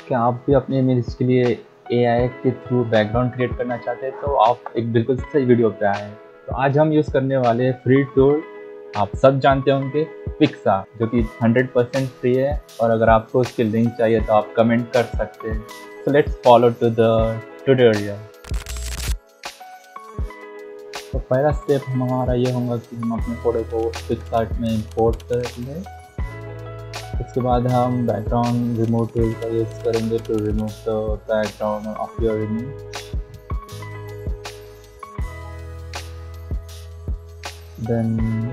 क्या आप भी अपने इमेज के लिए एआई के थ्रू बैकग्राउंड क्रिएट करना चाहते हैं तो आप एक बिल्कुल सही वीडियो पे आए हैं। तो आज हम यूज़ करने वाले हैं फ्री टूल, आप सब जानते होंगे, पिक्सा, जो कि 100% फ्री है। और अगर आपको उसकी लिंक चाहिए तो आप कमेंट कर सकते हैं। So let's follow to the tutorial. तो पहला स्टेप हमारा ये होगा कि हम अपने फोटो को पिक्सार्ट में इंपोर्ट कर लें। उसके बाद हम बैकग्राउंड रिमूव टूल का यूज़ करेंगे to remove the background of your image. Then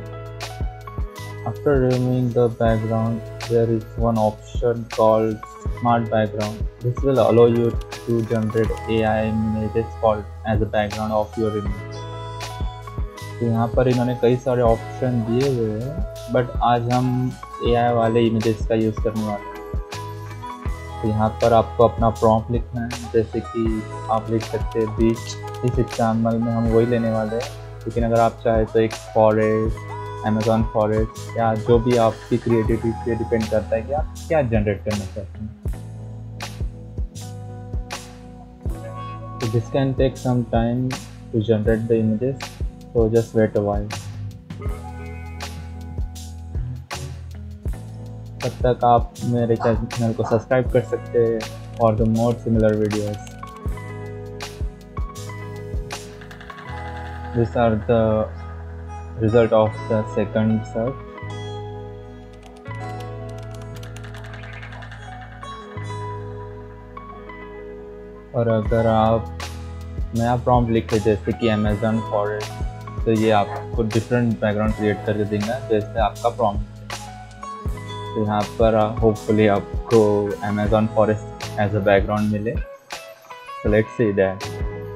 after removing the background, there is one option called Smart Background. This will allow you to generate AI images called as a background of your image. तो यहाँ पर इन्होंने कई सारे option दिए हुए हैं, but आज हम AI वाले इमेजेस का यूज़ करने वाले हैं। तो यहाँ पर आपको अपना प्रॉम्प्ट लिखना है, जैसे कि आप लिख सकते हैं बीच। इस एग्जाम्पल में हम वही लेने वाले हैं, लेकिन अगर आप चाहें तो एक फॉरेस्ट, अमेज़न फॉरेस्ट, या जो भी आपकी क्रिएटिविटी पे डिपेंड करता है कि आप क्या जनरेट करना चाहते हैं। तो this can take some time to generate the images, so just wait a while. तब तक आप मेरे चैनल को सब्सक्राइब कर सकते हैं और the more similar videos. These are the result of the second search. और अगर आप नया प्रॉम्प्ट लिखे जैसे कि अमेज़न फॉरेस्ट, तो ये आपको डिफरेंट बैकग्राउंड क्रिएट करके देंगे जैसे आपका प्रॉम्प्ट है। तो यहाँ पर होपफुली आपको Amazon forest as a background मिले। तो let's see that.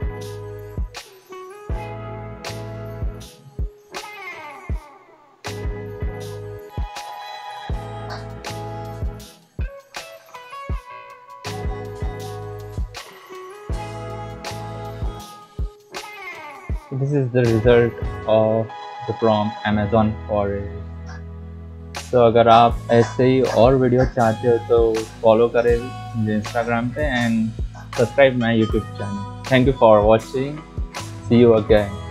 This is the result of the prompt Amazon Forest. तो अगर आप ऐसे ही और वीडियो चाहते हो तो फॉलो करें मुझे इंस्टाग्राम पे and subscribe my YouTube channel. Thank you for watching. See you again.